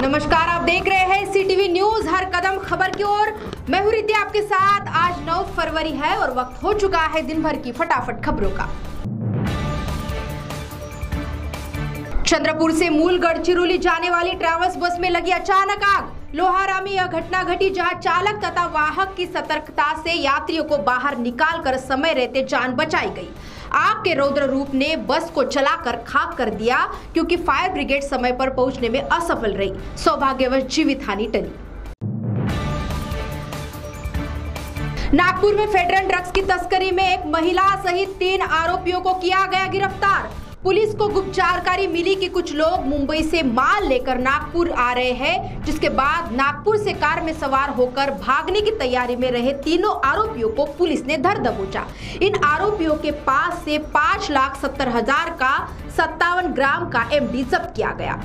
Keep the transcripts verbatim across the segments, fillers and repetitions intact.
नमस्कार, आप देख रहे हैं सीटीवी न्यूज, हर कदम खबर की ओर। मैं हूं रिद्धि आपके साथ। आज नौ फरवरी है और वक्त हो चुका है दिन भर की फटाफट खबरों का। चंद्रपुर से मूल गढ़चिरौली जाने वाली ट्रैवल्स बस में लगी अचानक आग। लोहारा में यह घटना घटी जहां चालक तथा वाहक की सतर्कता से यात्रियों को बाहर निकालकर समय रहते जान बचाई गई। आग के रौद्र रूप ने बस को जलाकर खाक कर दिया, क्योंकि फायर ब्रिगेड समय पर पहुंचने में असफल रही। सौभाग्यवश जीवित हानि टली। नागपुर में फेडरल ड्रग्स की तस्करी में एक महिला सहित तीन आरोपियों को किया गया गिरफ्तार। पुलिस को गुप्त जानकारी मिली कि कुछ लोग मुंबई से माल लेकर नागपुर आ रहे हैं, जिसके बाद नागपुर से कार में सवार होकर भागने की तैयारी में रहे तीनों आरोपियों को पुलिस ने धर दबोचा। इन आरोपियों के पास से पाँच लाख सत्तर हजार का सत्तावन ग्राम का एमडी जब्त किया गया।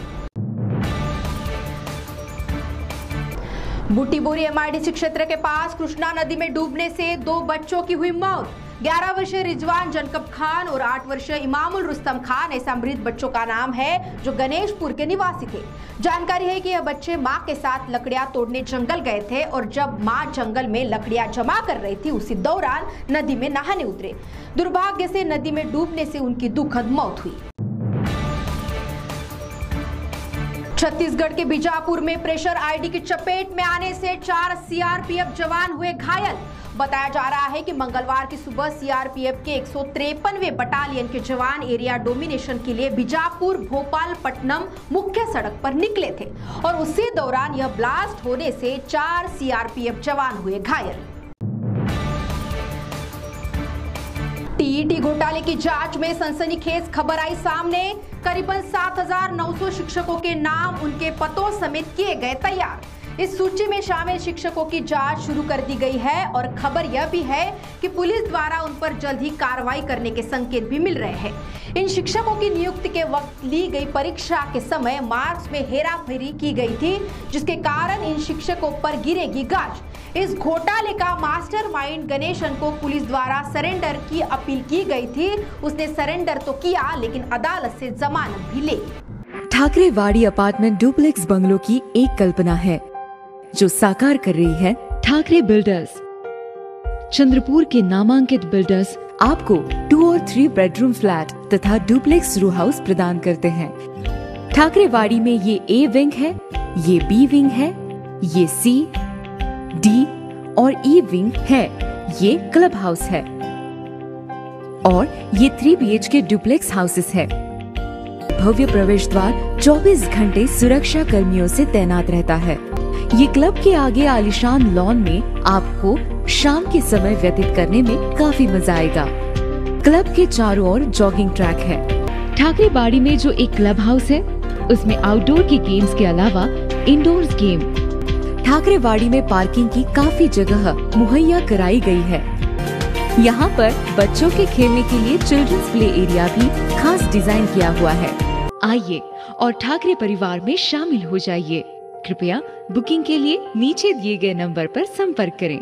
बूटीबोरी एमआईडीसी क्षेत्र के पास कृष्णा नदी में डूबने से दो बच्चों की हुई मौत। ग्यारह वर्षीय रिजवान जनकब खान और आठ वर्षीय इमामुल रुस्तम खान ऐसा मृत बच्चों का नाम है, जो गणेशपुर के निवासी थे। जानकारी है कि यह बच्चे मां के साथ लकड़ियां तोड़ने जंगल गए थे और जब मां जंगल में लकड़ियां जमा कर रही थी, उसी दौरान नदी में नहाने उतरे। दुर्भाग्य से नदी में डूबने से उनकी दुखद मौत हुई। छत्तीसगढ़ के बीजापुर में प्रेशर आईडी की चपेट में आने से चार सीआरपीएफ जवान हुए घायल। बताया जा रहा है कि मंगलवार की सुबह सीआरपीएफ के एक सौ तिरपनवें बटालियन के जवान एरिया डोमिनेशन के लिए बीजापुर भोपालपट्टनम मुख्य सड़क पर निकले थे और उसी दौरान यह ब्लास्ट होने से चार सीआरपीएफ जवान हुए घायल। टीईटी घोटाले की जांच में सनसनीखेज खबर आई सामने। करीबन सात हजार नौ सौ शिक्षकों के नाम उनके पतों समेत किए गए तैयार। इस सूची में शामिल शिक्षकों की जांच शुरू कर दी गई है और खबर यह भी है कि पुलिस द्वारा उन पर जल्द ही कार्रवाई करने के संकेत भी मिल रहे हैं। इन शिक्षकों की नियुक्ति के वक्त ली गई परीक्षा के समय मार्क्स में हेराफेरी की गई थी, जिसके कारण इन शिक्षकों पर गिरेगी गाज। इस घोटाले का मास्टरमाइंड गणेशन को पुलिस द्वारा सरेंडर की अपील की गई थी। उसने सरेंडर तो किया, लेकिन अदालत से जमानत भी ले ली। ठाकरेवाड़ी अपार्टमेंट डुप्लेक्स बंगलों की एक कल्पना है जो साकार कर रही है ठाकरे बिल्डर्स। चंद्रपुर के नामांकित बिल्डर्स आपको टू और थ्री बेडरूम फ्लैट तथा डुप्लेक्स रो हाउस प्रदान करते हैं। ठाकरेवाड़ी में ये ए विंग है, ये बी विंग है, ये सी, डी और ई विंग है, ये क्लब हाउस है और ये थ्री बीएचके डुप्लेक्स हाउसेस है। भव्य प्रवेश द्वार चौबीस घंटे सुरक्षा कर्मियों से तैनात रहता है। ये क्लब के आगे आलीशान लॉन में आपको शाम के समय व्यतीत करने में काफी मजा आएगा। क्लब के चारों ओर जॉगिंग ट्रैक है। ठाकरेवाड़ी में जो एक क्लब हाउस है, उसमें आउटडोर के गेम्स के अलावा इंडोर्स गेम। ठाकरेवाड़ी में पार्किंग की काफी जगह मुहैया कराई गई है। यहाँ पर बच्चों के खेलने के लिए चिल्ड्रंस प्ले एरिया भी खास डिजाइन किया हुआ है। आइए और ठाकरे परिवार में शामिल हो जाइए। कृपया बुकिंग के लिए नीचे दिए गए नंबर पर संपर्क करें।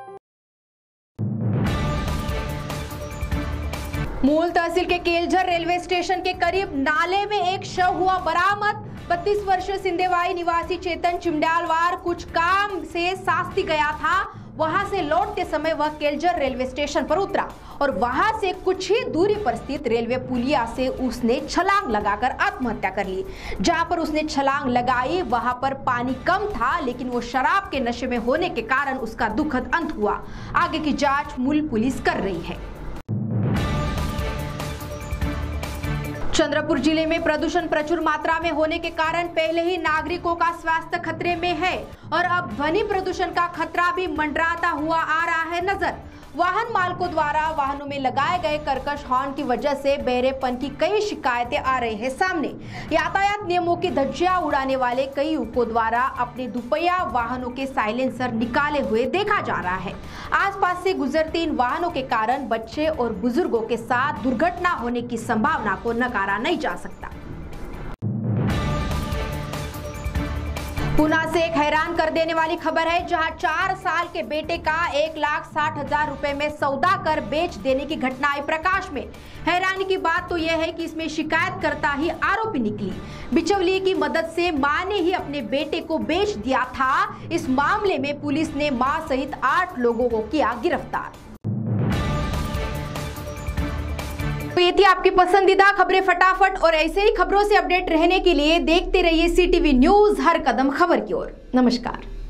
मूल तहसील के केलझर रेलवे स्टेशन के करीब नाले में एक शव हुआ बरामद। बत्तीस वर्षीय सिंधेवाई निवासी चेतन चिमडालवार कुछ काम से सास्ती गया था। वहां से लौटते समय वह केलझर रेलवे स्टेशन पर उतरा और वहां से कुछ ही दूरी पर स्थित रेलवे पुलिया से उसने छलांग लगाकर आत्महत्या कर ली। जहां पर उसने छलांग लगाई वहां पर पानी कम था, लेकिन वो शराब के नशे में होने के कारण उसका दुखद अंत हुआ। आगे की जांच मूल पुलिस कर रही है। चंद्रपुर जिले में प्रदूषण प्रचुर मात्रा में होने के कारण पहले ही नागरिकों का स्वास्थ्य खतरे में है और अब ध्वनि प्रदूषण का खतरा भी मंडराता हुआ आ रहा है नजर। वाहन मालिकों द्वारा वाहनों में लगाए गए कर्कश हॉर्न की वजह से बहरेपन की कई शिकायतें आ रही हैं सामने। यातायात नियमों की धज्जियां उड़ाने वाले कई युवकों द्वारा अपने दुपहिया वाहनों के साइलेंसर निकाले हुए देखा जा रहा है। आसपास से गुजरते इन वाहनों के कारण बच्चे और बुजुर्गों के साथ दुर्घटना होने की संभावना को नकारा नहीं जा सकता। पुणे से एक हैरान कर देने वाली खबर है, जहां चार साल के बेटे का एक लाख साठ हजार रुपए में सौदा कर बेच देने की घटना आई प्रकाश में। हैरानी की बात तो यह है कि इसमें शिकायतकर्ता ही आरोपी निकली। बिचौलिए की मदद से मां ने ही अपने बेटे को बेच दिया था। इस मामले में पुलिस ने मां सहित आठ लोगों को किया गिरफ्तार। तो ये थी आपकी पसंदीदा खबरें फटाफट, और ऐसे ही खबरों से अपडेट रहने के लिए देखते रहिए सी टी वी न्यूज, हर कदम खबर की ओर। नमस्कार।